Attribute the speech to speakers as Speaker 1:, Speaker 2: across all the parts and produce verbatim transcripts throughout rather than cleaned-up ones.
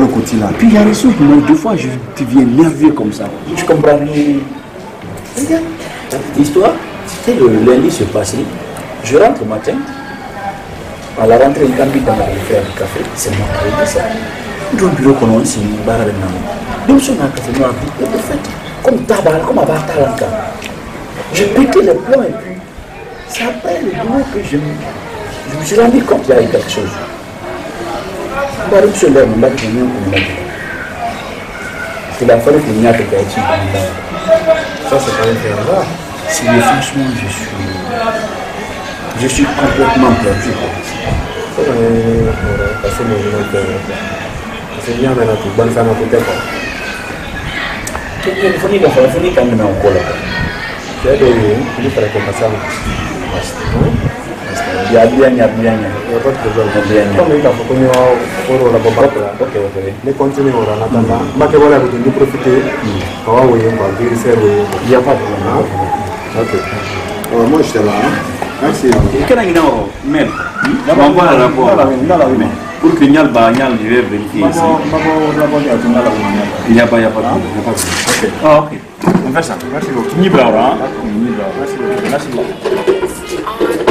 Speaker 1: le côté là. Puis il y a des choses, moi, deux fois, je deviens nerveux comme ça.
Speaker 2: Je comprends rien. Regarde, l'histoire, c'était le lundi se passé. Je rentre au matin. À la rentrée, il invite à faire du café. C'est moi qui ai dit ça. Dans le bureau, on a aussi une barre de nom. Donc, je n'ai café noir. Et de fait, comme tabac, comme à Bartalanka. Je pétais le plomb et puis, c'est après le boulot que je, je me suis rendu compte qu'il y avait quelque chose. Baru se lève, on va dire qu'on a dit. C'est la fois qu'il n'y a que qui a été.
Speaker 1: Ça, c'est pas une erreur.
Speaker 2: Si franchement, je suis. Je suis complètement perdu.
Speaker 1: Parce que c'est bien, mais la toute bonne femme à côté.
Speaker 2: Il faut dire qu'il faut quand même encore là.
Speaker 1: Tu as des il faut que ça.
Speaker 2: Il y a bien, il y a bien.
Speaker 1: Il n'y a pas de problème. Comme il faut qu'on ait un la bombe là. Ok, ok. Mais continuez en attendant. Ma que voilà, vous devez profiter. Quand vous voyez, on va vérifier.
Speaker 2: Il n'y a pas de problème.
Speaker 1: Ok. Alors, moi, je suis là. Merci.
Speaker 3: Quel est le numéro? Même. On va le rapport. Pour que Nial va vérifier ici. Il n'y a pas, il n'y a pas de problème. Ah, ok. On fait ça. Merci beaucoup. Ni bravo. Merci beaucoup. Merci beaucoup.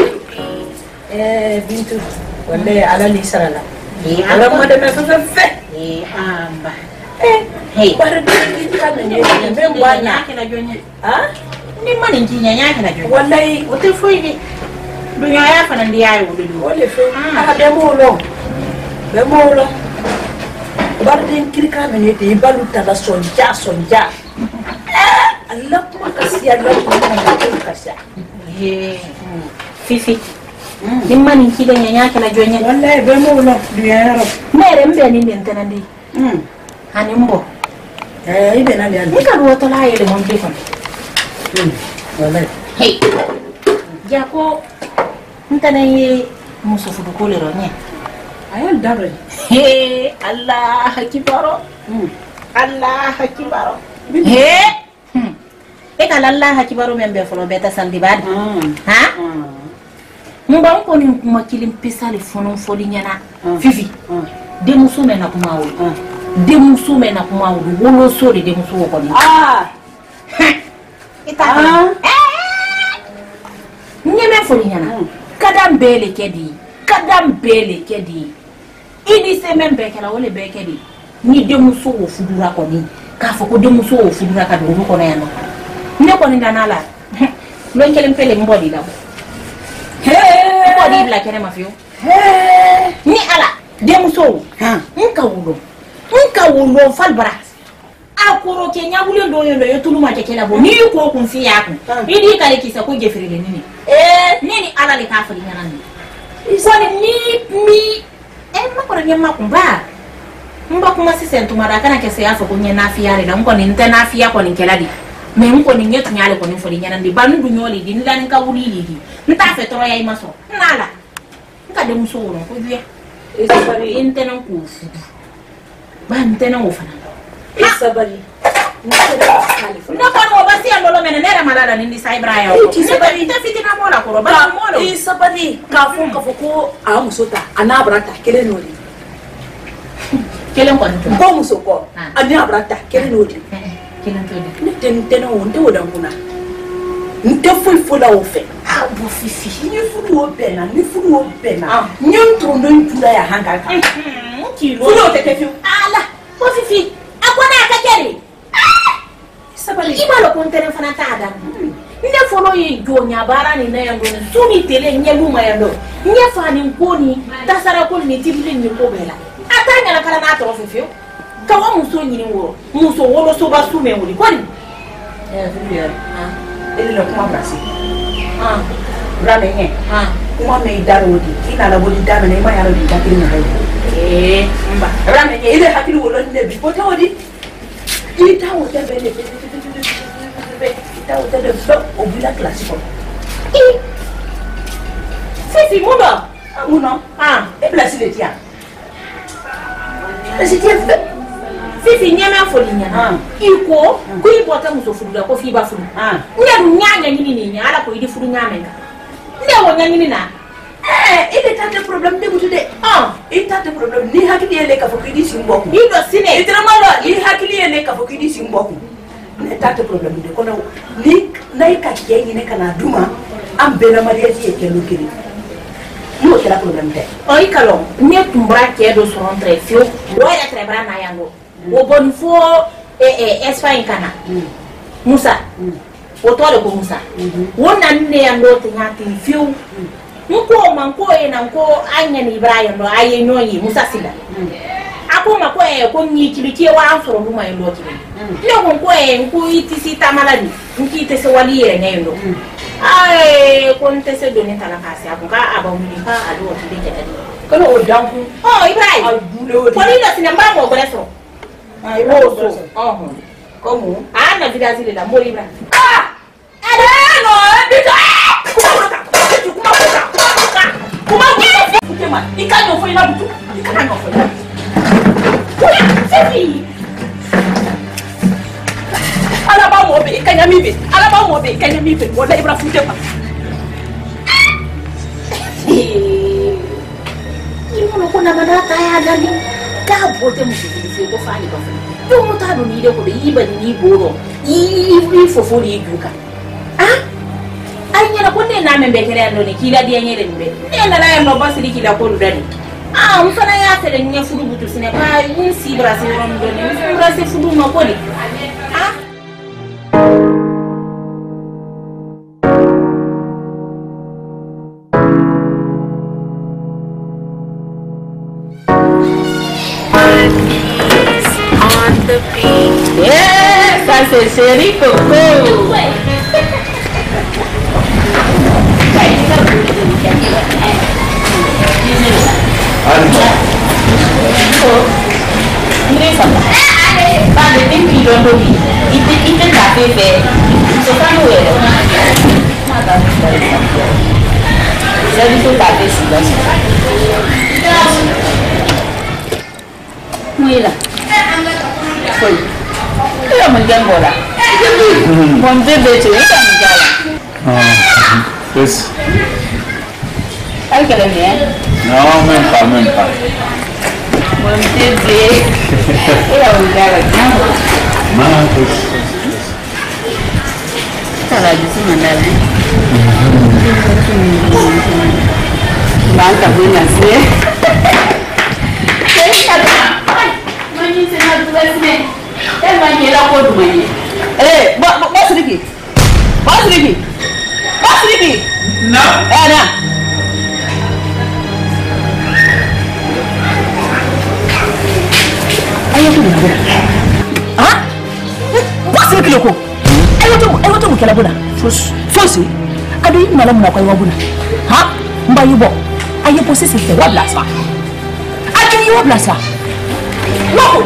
Speaker 4: Eh, Bintu. Wallahi ala li sarala. Ala mo de fa fa fa. Eh, amba. Eh, hey. Bar de ki kan ne be banya kana jonye. Ah? Ni mani jinya nya kana jonye. Wallahi, o te foi ni. Dunya ya fa nan dia yi wudu. Wallahi fa. Ah, de mo lo. De mo lo. Bar de ki kan ne te balu ta la sonja sonja. Allah kuma kasiya Allah kuma kasiya. Eh, Fifi. Ni mani kida nyanya kana jonye wallahi be mo lo duya yaro mere mbe ni den tanandi mm hani mbo eh ibe na le ni ka do to la yele mon defon mm wallahi hey jako ntana yi muso fu ko le ro nye ayal dabre he Allah akibaro mm Allah akibaro he e kala Allah akibaro membe folo beta sandi bad ha Mba ko ni kuma kilim pisali fonon foli nyana Fifi de muso me na kuma wo de muso me na kuma wo wolo so de muso ko ni ah ita eh nyeme foli nyana kadam bele kedi kadam bele kedi idi se membe kala wole be kedi ni de muso wo fudura ko ni ka fo ko de muso wo fudura ka do ko na yano ne ko ni danala lo nkelem pele mbodi la Hey, what did like any of you? Hey, ni ala, demuso, ha, nka wulo, nka wulo falbras. Akoro Kenya wulo do yo yo tulu ma kekela bo ni ko kun fi yaku. Idi kale kisa ko jefiri le nini. Eh, nini ala le ka fali nyana ni. Isoni ni mi eh makora nyama kumba. Mba kuma sisi ntumara kana kese yafa kunye nafiya le na nko ni nte nafiya ko ni keladi. Me nko ni nyetu nyale ko ni foli nyana ndi banu du nyoli di nila nka wuli di. Nta fe toro ya imaso nala nka de muso woro ko biya isabari intena ku fudu ba intena wo fana isabari na kwa no basi andolo mena nera malala nindi saibra ya ko isabari ta fitina mola ko ba molo isabari ka fu ka fu ko a musota ana brata kele noli kele ko nto ko muso ko ana brata kele noli kele nto de tentena wonde wodan kuna nte foi fola o fe ah bo Fifi ni fulu o bena ni fulu o bena nyam trondo ntula ya hanga ka ki lo fulu te te fi ala bo Fifi akona ka kere ah sabali ki malo kon tere fana ta ada nde folo yi jonya bara ni na yango sumi tele nyelu ma yando nyefa ni nkoni tasara ko ni tibli ni ko bela atanya na kala na to Fifi ka wa muso nyini wo muso wolo so ba sume wuri ko ni eh Fifi ah ele lo kuma brasi ah brame nye ah kuma me daro di ina la bodi daro ne ma yaro di takiri na hayo eh mba brame nye ile hakili wolo ne bi ko tawodi ita wo te bele ita wo te de so obula classico eh Fifi muno muno ah e blasi le tia e si tia Fifi nyama foli nyana iko ko ibota muso fudula ko fi ba fulu ah nya du nyanya nyini ni nya ala ko idi fulu nyama nga nde wo nya nyini na Eh, il est tas de problèmes de bouteille. Ah, il est tas de problèmes. Ni hakili ele ka fokidi simboku. Ni do sine. Itrama lo, ni hakili ele ka fokidi simboku. Ne tas de problèmes de kono ni nay ka kiye ni kana duma am bena mariage e kelo kiri. Mo kala problème te. O ikalo, ni tumbra ke do so rentre fio. Wo ya trebra na yango. Wo bon fo eh eh Espagne kana. Musa. O tole ko Musa. Wona ne yango te nyati fio. Nko manko e na nko anya ni Ibrahim no aye nyonyi Musa sila. Ako mako e ko nyi kilikie wa ansoro mu mai ndo kile. Yo nko e nko itisi tamalani. Nki itese wali e ngendo. Ai kon tese doni tala kasi ako ka aba mu ka ado tide kete. Kono o danku. Oh Ibrahim. Ai bule o. Poli na sinamba mo goleso. Ai wo so. Oh. Como? Ah, na vida zile da mori Ibrahim. Ah! Ada no, bito. Kuma wewe kutema ikanyo fo ina butu ikanyo fo ina sefi ala ba mo be ikanya mi be ala ba mo be ikanya mi be wala ibra futema imo ko na madata ya dali ka bote mu fi ko fani ko to mo ta do ni de ko de iba ni boro i fo fo ni duka ah anyana ko ne na membe kere ando ni kila dia nyere mbe ne na na no basiri kila ko dani ah mfana ya tere nya fudu butu sine ba yin si brasi ron do ni brasi fudu no ko ni ah on the beat yeah ça c'est chéri coco ini sama. Pada tinggi dulu, itu itu tapi be, sekarang udah. Mata dari sana. Jadi itu tapi sudah. Mula. Koi. Dia menjam bola. Monte betul itu menjam.
Speaker 3: Ah, yes.
Speaker 4: Ay, que le viene.
Speaker 3: No, même pas, même pas.
Speaker 4: Mon bébé. Il a ouvert la gamme.
Speaker 3: Non,
Speaker 4: ça va du tout, madame. Banca buena, sí. C'est ça. Mani, c'est notre voisin. Elle m'a dit la peau de mani. Eh, boss Ricky. Boss Ricky. Boss Ricky. Non. Eh, non. Ayo tu nak buat? Ah? Pasal kilo ko? Ayo tu, ayo tu mukela buat? Fos, fos. Adu ini malam nak kau buat? Ha? Mbayu bo. Ayo posisi tu wablas lah. Ayo ni wablas lah. Wow.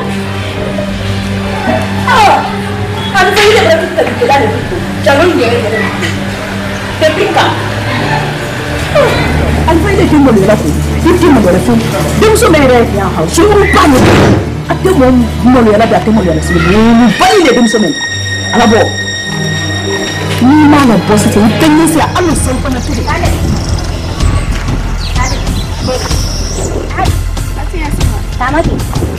Speaker 4: Ah. Adu tu ini berarti kita kita ada tu. Jangan dia. Tepingka. Adu ini dia mau lihat aku. Dia mau lihat aku. Dia mesti melihat yang hal. Semua panik. Ate mo mo le ala da te mo le ala sibi ni ba ile dum somen ala bo ni ma na boss te tenni si ala so ko na tude ale ale ati asima tamati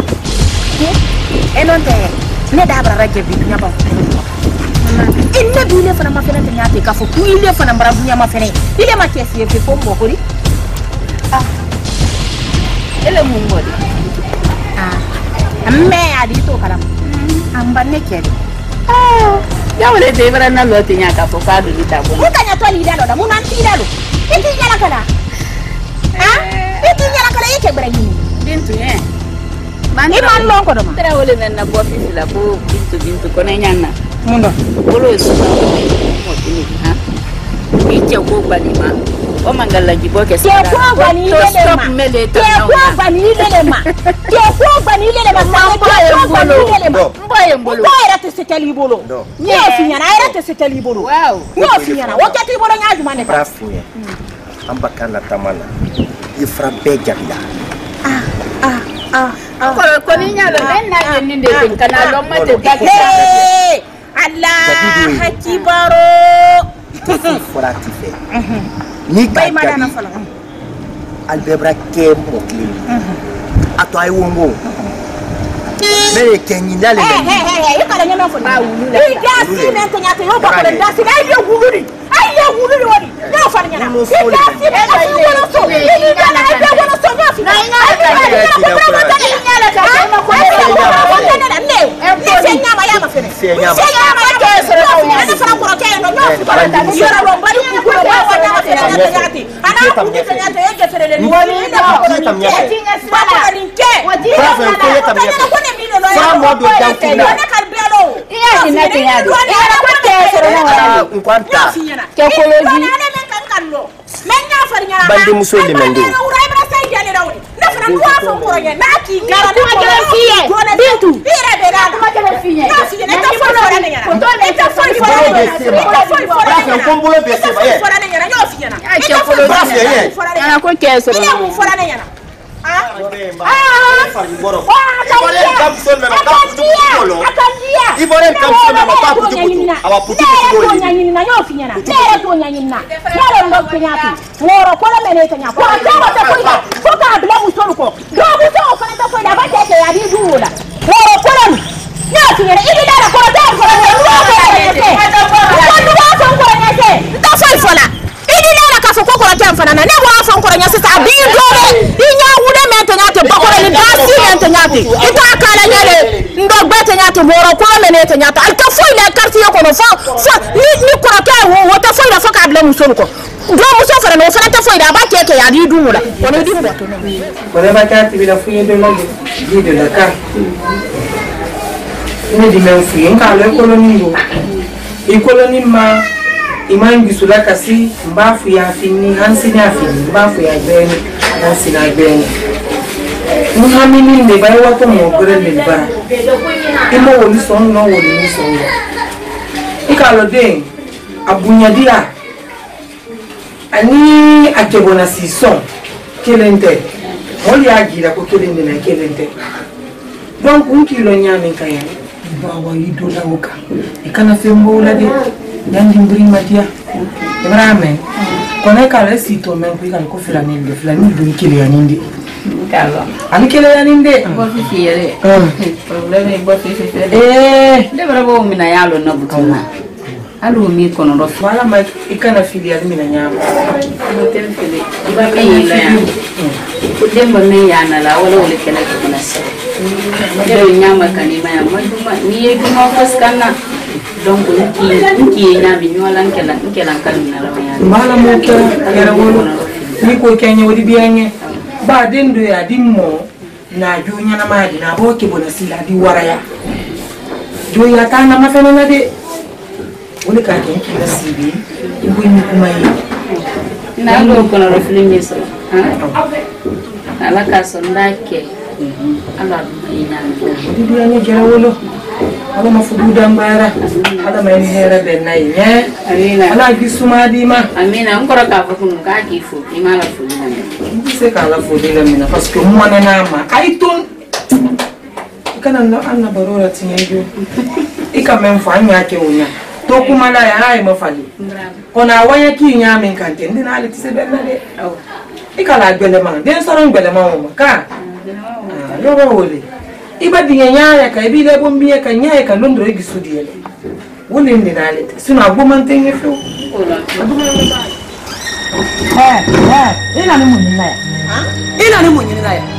Speaker 4: e non te ne da bra raje bi nya ba inna bi le fana ma fena te nya te ka fo ku ile fana bra bu nya ma fene ile ma ke si e fo mo ko ri ah ele mu mo di ah me adito kalam amba nekeri ah ya wale te bara na lote nya ka foka do lita bo mutanya to ni dalo da mun an ti dalo iti nyala kala ha iti nyala kala yake bara ni bintu eh man iman lo ko do ma tera wale na bo fi la bo bintu bintu ko na nyana mundo bolo so mo tini ha ije ko bani ma o mangala jibo ke sara ko bani ile ma ke ko bani ile ma ke ko bani ile ma ma ko bani ile ma mboye mbolo ko era te seteli bolo ni ofinyana era te seteli bolo wow ni ofinyana wakati bolo nyaaju mane ka brafuye ambakana tamana ifra bejabila ah ah ah ko ko ni nyalo den na den de kana lo mate ka Allah hakibaro foratife ni ka
Speaker 5: albebra ke mokli ato ay wongo mere kenyina le
Speaker 6: eh eh eh ikala nyama fo ba wulu la idasi men tanyate yo ba ko dasi na ile wuluri ay ye wuluri woni no fa nyana idasi men ko wala so ikala ay be wala so na fi na ina ko ko ta ni nyala ka ma ko ko ta na ne e se nyama ya ma fene se nyama ya ke so na na fa ko ke no no fi ko ta ni yoro ro bari ku ko wa wa na fene na tanyate ana ku ni tanyate e ke fere ni woni na ko ni ke ba ko ni ke wajira na ko ni mi no
Speaker 5: Samo do jankuna.
Speaker 6: Iya ni na tinya do. Iya ko te sero na
Speaker 5: nkwanta.
Speaker 6: Ke koloji. Menya farinya na.
Speaker 5: Bandi musoli mendo.
Speaker 6: Urai bra sai jani rawni. Na fana ko afon ko nya na ki gara na ko fiye. Bintu. Ira be da. Ma jale fiye. Na fiye na ta fo fora na nya. Ko to ne ta fo fora na nya. Ta fo fora na nya.
Speaker 5: Ko mbolo be se ba ye.
Speaker 6: Fora na nya na yo fiye na.
Speaker 5: Ai ke koloji.
Speaker 6: Ana ko ke sero. Ina mu fora na nya. Ah, ah,
Speaker 5: Ibore kamson me makaputu kutolo. Ibore kamson me makaputu kutu. Awa putu kutu
Speaker 6: ko nyanyi na yo finyana. Tere ko nyanyi na. Tere ndo pinyati. Ngoro ko le mene tanya. Ko ta wa ta ko ida. Ko ka bla mu solo ko. Do mu so ko ta ko ida ba te ke ya di dula. Ngoro ko le. Na finyana idi dara ko ta ko le ru ko le te. Ko du wa so ko le te. Ta fa fola. Idi dara ka so ko ko ta mfana na ne wa fa ko nya sisa bi dole. Inya wude mentanyate bakora ni dasi mentanyate ita akala nyale ndo bete nyate moro kwa mene tanyate alka foi la carte yako no fa fa ni ni ko ka wo wota foi la fa ka bla musoro ko ndo muso fara no fara ta foi da ba keke ya di dumula ko ni di mboto no
Speaker 7: ko le ba carte bi la foi de la di de la carte ni di men foi nka le koloni go e koloni ma imangi sula kasi mbafu ya fini hansi ya fini mbafu ya beni hansi na beni muhamini ne bai wato mo gure le bara imo woni son no woni ni son ikalo de abunya dia ani akebona si son kelente moli agira ko kelende na kelente donc unkilo nyame kaya bawa idola oka ikana fembo la de yandi mbri matia brame kone kala sito men ko ikal ko filani de filani do kile yaninde kala ani kile yaninde
Speaker 8: bo fi yere problème bo fi fi
Speaker 7: eh
Speaker 8: de bravo mina yalo na butuna alu mi kono do
Speaker 7: wala ma ikana filial mina nyama
Speaker 8: do tel fili ba mi la ya ko demba me yana la wala wala kala ko na sa de nyama kanima ya maduma ni ye ko faskana donc nki na bi nyola nkela nkela kalina la ya
Speaker 7: mala mo ke yara wolo ni ko kenye wodi bianye ba dendo ya dimmo na jonya na madi na bo ke bona sila di waraya joya ta na mafena na de woni ka ke ki nasibi ibo ni kuma yi
Speaker 8: na lo ko na reflemi so ha ala ka so ndake ala ina
Speaker 7: wodi bianye jara wolo ala mafudu dambara ala mai hera de nai ne
Speaker 8: amina
Speaker 7: ala gisuma di ma
Speaker 8: amina ngora ka fa kun ka ki fu imala fu na
Speaker 7: me se ka la fu de la mina parce que moi na ma ai ton kana na anna barora tinyejo ika memfa nya ke unya to kuma la ya ai mafali kona waya ki nya men kante ndina ali tise be na de ika la gbele ma den so ron gbele ma mo ka yo ro wole iba dinga nyaaya ka ibi le bombi ka nyaaya ka londro e gisudi ele woni ndina ali sino agomante ngefu
Speaker 6: eh eh ina ni munina ya
Speaker 7: ina ni munina ya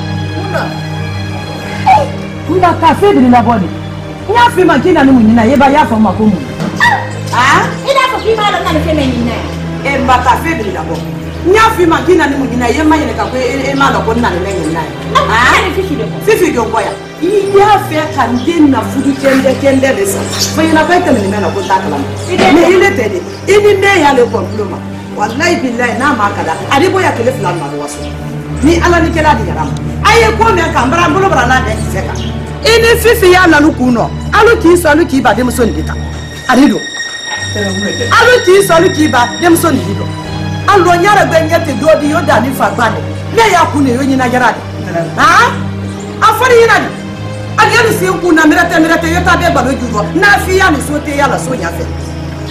Speaker 6: una cafe de la body nya fi ma kina ni munina ye ba ya fa ma ko mu ah ina ko ki ma na ni fe menina
Speaker 7: e mba cafe de la body nya fi ma kina ni munina ye ma yene ka ko e ma lo ko na ni menina
Speaker 6: ah ni fifi de
Speaker 7: fifi do boya iya fe kan din na fudu kende kende de sa fa yana ba ta ni na ko ta kala me ile te de ini me ya le problema wallahi billahi na ma kada adi boya kele filan ma waso ni ala ni kela di yaram aye ko me kan bara bolo bara na de seka ini fifi ya na lukuno alu ki so alu ki ba de so ndita adi do alu ki so alu ki ba de so ndito alu nyara be nyete do di yoda ni fa gba ni me ya ku ne yo nyina yara ha afari yina ni adi ni si ku na mirate mirate yota be ba lo judo na fi ya ni so te ya la so nya fe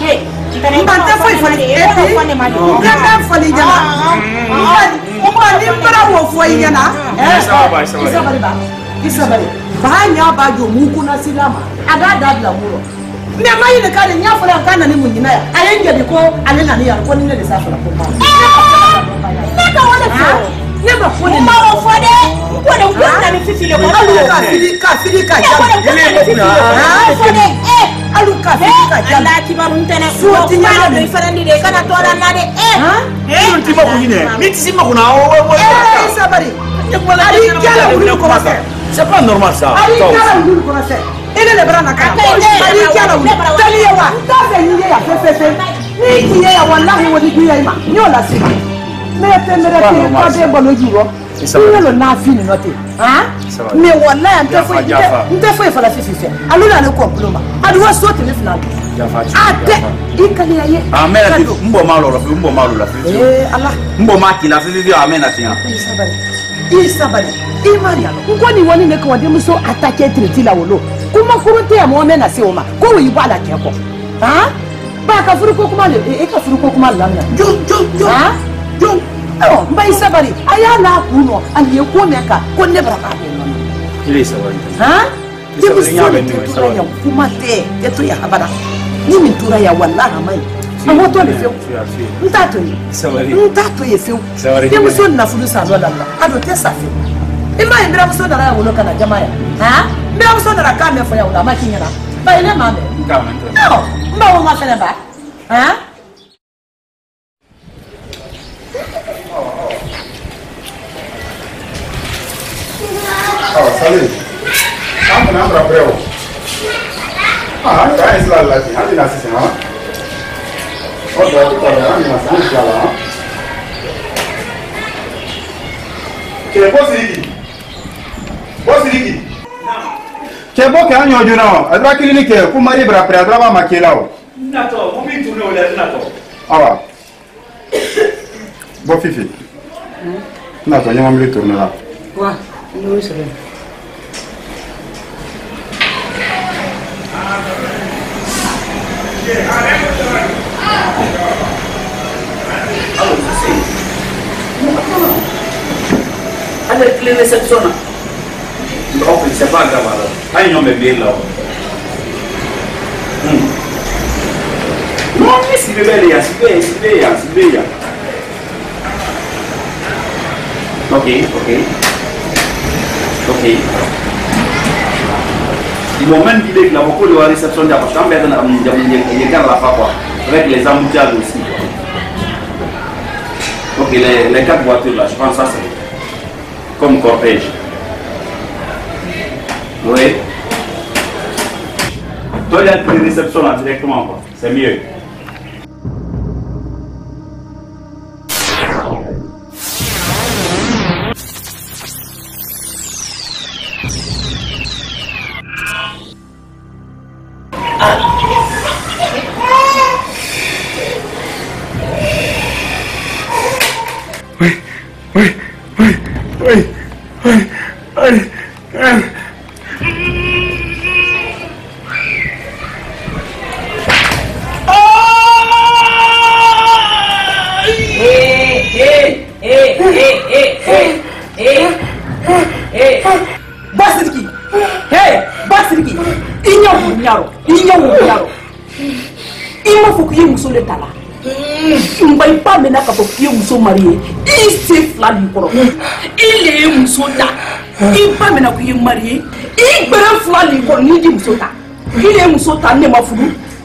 Speaker 7: Mbante foi foi eti. Ngata fali jana. Mbani para wo foi jana. Eh. Isabari ba. Isabari. Ba nya ba jo muku na silama. Ada dabla muro. Ne mai ne kare nya fura kana ni munyina ya. Alenge biko alena ni ya ko ni ne sa fura ko ma. Ne ka wala fo. Ne ba fo ni. Ma wo fo de. Ko de ko na mi fifi le ko. Alu ka fili ka fili ka ja. Ile ni na. Ah fo de. Eh. Alu ka fili ka ja. Allah ki baru ntene. So ti nya do ifarandi de kana to na de. Eh.
Speaker 3: Eh ti ma ko ni ne. Mi ti si ma ko na o o.
Speaker 7: Eh sabari. Ne ko la ni kala wulu ko ma.
Speaker 3: C'est pas normal ça.
Speaker 7: Ali kala wulu ko ma se. Ele le brana ka. Ali kala wulu. Tali yawa. Ta fe ni ya fe fe fe. Ni ki ya wallahi wodi ki ya ma. Nyola sima. Me te mere te ko de bolo juro. Ni lo na fi ni note. Ah? Me wallahi ante fo ante fo fa la fi fi. Alu na le comploma. Adu wa so te le final. Ate ikali ya ye.
Speaker 3: Amen ati mbo ma lo la fi mbo ma lo la fi.
Speaker 7: Eh Allah.
Speaker 3: Mbo ma ki la fi fi amen ati ya.
Speaker 7: Isabali. Isabali. Imariano. Ngoni woni ne ko de muso attaquer triti la wolo. Kuma kurute ya mo mena se oma. Ko wi bala ke ko. Ah? Ba ka furu ko kuma le e ka furu ko kuma lamya. Jo jo jo. Ah? Jo. Oh, mba Isabali. Aya na ku no. Ali e ko meka ko ne bra ka de no.
Speaker 3: Ile Isabali.
Speaker 7: Ah?
Speaker 3: Isabali nya ben ni
Speaker 7: Isabali. Kuma te eto ya habara. Ni mintura ya wallahi mai. Amo to le feu. Ntato yi.
Speaker 3: Isabali.
Speaker 7: Ntato ye feu.
Speaker 3: Isabali.
Speaker 7: Ye muso na furu sa lo lalla. Ado te sa feu. Ima imbira muso na ya wolo kana jamaa ya. Ha? Mbira muso na ka me fo ya wala makinyana. Ba ile ma me.
Speaker 3: Nka me.
Speaker 7: No, mba wo ma fele ba. Ha?
Speaker 1: Oh, salut. Kamu nak berapa yo? Ah, saya selalu lagi. Nanti nasi sana. Oh, dah tu dah. Nanti nasi selalu. Ke bos lagi. Bos lagi. Ke bos kan yo juna. Adra kili ke kumari berapa? Adra ba makelao.
Speaker 3: Nato, mo mi tunu ole nato.
Speaker 1: Awa. Bo fifi. Nato, nyama mli tourner là.
Speaker 7: Wa, no iso le.
Speaker 2: Ada clé réception. Non, c'est pas grave alors. Aïe, non, mais bien là. Non, mais si bébé, il y a, si bébé, si bébé, si bébé. Ok, ok. Ok. Ils m'ont même dit qu'il y a beaucoup de réception de la chambre, il y a la fois, avec les embouteillages aussi. Ok, les, les quatre voitures là, je pense que ça c'est comme cortège. Oui. Toi, il y a une réception là directement, quoi. C'est mieux.
Speaker 1: Oui, oui, oui, oui, oui, oui.
Speaker 7: Basiriki. Hey, Basiriki. Inyo munyaro. Inyo munyaro. Imo fukuye musole tala. Mbai pa mena ka fukuye muso marié. Isi fladi koro. Ile muso ta. Ipa mena kuye marié. Igbere fladi koro ni di muso ta. Ile muso ta ne mafudu.